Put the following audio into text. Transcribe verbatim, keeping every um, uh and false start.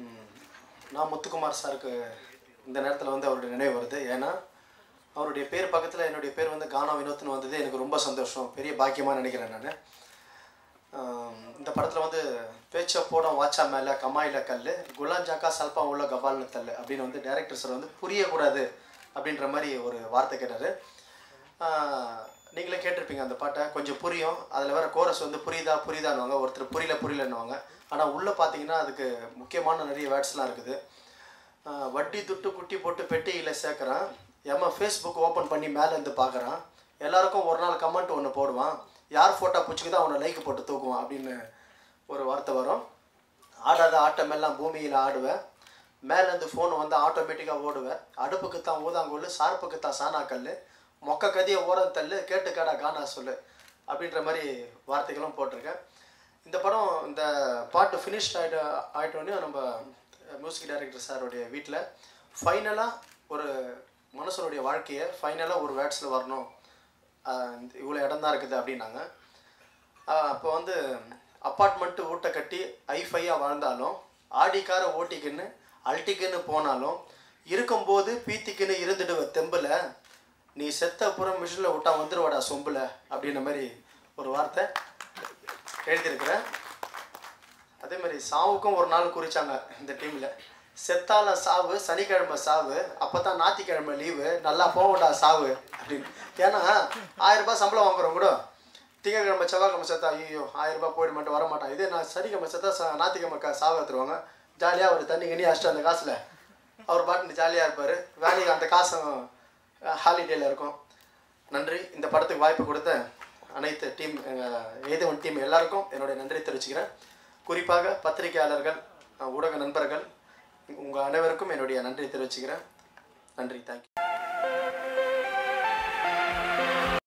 Na Muthukumar Sir இந்த நேரத்தில் வந்து அவருடைய நினைவு வருது. ஏன்னா அவருடைய பேர் பக்கத்தில் என்னுடைய பேர் வந்து Gana Vinothனு வந்தது எனக்கு ரொம்ப சந்தோஷம், பெரிய பாக்கியமாக நினைக்கிறேன். நான் இந்த படத்தில் வந்து பேச்ச போட வாச்சா மேலே கமாயில் கல் குலாஞ்சாக்கா சல்பா உள்ள கபால்னு தள்ளு அப்படின்னு வந்து டைரக்டர் சார் வந்து புரியக்கூடாது அப்படின்ற மாதிரி ஒரு வார்த்தை கேட்டார். நீங்களே கேட்டிருப்பீங்க அந்த பாட்டை, கொஞ்சம் புரியும். அதில் வேறு கோரஸ் வந்து புரியுதா புரியுதான்னுவாங்க, ஒருத்தர் புரியல புரியலன்னுவாங்க. ஆனால் உள்ளே பார்த்தீங்கன்னா அதுக்கு முக்கியமான நிறைய வேர்ட்ஸ்லாம் இருக்குது. வட்டி துட்டு குட்டி போட்டு பெட்டியில் சேர்க்குறான், எம்ம ஃபேஸ்புக் ஓப்பன் பண்ணி மேலேருந்து பார்க்குறான், எல்லாருக்கும் ஒரு நாள் கமெண்ட் ஒன்று போடுவான், யார் ஃபோட்டோ பிடிச்சிக்குதோ அவனை லைக் போட்டு தூக்குவான் அப்படின்னு ஒரு வார்த்தை வரும். ஆடாத ஆட்டமெல்லாம் பூமியில் ஆடுவேன், மேலேருந்து ஃபோன் வந்து ஆட்டோமேட்டிக்காக ஓடுவேன், அடுப்புக்கு தான் ஊதாங்கொல்லு சார்புக்கு தான் சாணாக்கல், மொக்க கதியை ஓரம் தள்ளு கேட்டு கடா கானா சொல்லு அப்படின்ற மாதிரி வார்த்தைகளும் போட்டிருக்கேன். இந்த படம் இந்த பாட்டு ஃபினிஷ்ட் ஆகிட்டு ஆகிட்டோன்னே நம்ம மியூசிக் டைரக்டர் சாருடைய வீட்டில் ஃபைனலாக ஒரு மனுஷனுடைய வாழ்க்கையை ஃபைனலாக ஒரு வேர்ட்ஸில் வரணும், இவ்வளோ இடம் தான் இருக்குது அப்படின்னாங்க. அப்போ வந்து அப்பார்ட்மெண்ட்டு ஊட்ட கட்டி ஐஃபையாக வாழ்ந்தாலும் ஆடிக்கார ஓட்டிக்குன்னு அல்ட்டிக்குன்னு போனாலும் இருக்கும்போது பீத்திக்குன்னு இருந்துடுவ தெம்பில், நீ செத்த புறம் மிஷினில் விட்டா வந்துடுவாடா சொம்பில் அப்படின்ற மாதிரி ஒரு வார்த்தை எழுதியிருக்கிறேன். அதே மாதிரி சாவுக்கும் ஒரு நாள் குறித்தாங்க இந்த டீமில், செத்தால சாவு சனிக்கிழமை சாவு, அப்போ தான் ஞாயிற்றுக்கிழமை லீவு, நல்லா போகண்டா சாவு அப்படின்னு. ஏன்னா ஆயிரம் ரூபாய் சம்பளம் வாங்குறோம் கூட, திங்கக்கிழமை செவ்வாய்க்கிழமை செத்தா ஐயோ ஆயிரம் ரூபாய் போயிட மாட்டேன் வர மாட்டான், இதே நான் சனிக்கிழமை செத்தா ச ஞாயிற்றுக்கிழமை சாவு எடுத்துருவாங்க, ஜாலியாக அவர் தண்ணி கண்ணி அடிச்சிட்டு அந்த காசில் அவர் பாட்டு ஜாலியாக இருப்பார், வேலைக்கு அந்த காசும் ஹாலிடேயில் இருக்கும். நன்றி. இந்த படத்துக்கு வாய்ப்பு கொடுத்த அனைத்து டீம் எங்கள் எய்தவன் டீம் எல்லாருக்கும் என்னுடைய நன்றி தெரிவிச்சுக்கிறேன். குறிப்பாக பத்திரிகையாளர்கள், ஊடக நண்பர்கள், உங்கள் அனைவருக்கும் என்னுடைய நன்றி தெரிவிச்சுக்கிறேன். நன்றி. தேங்க்யூ.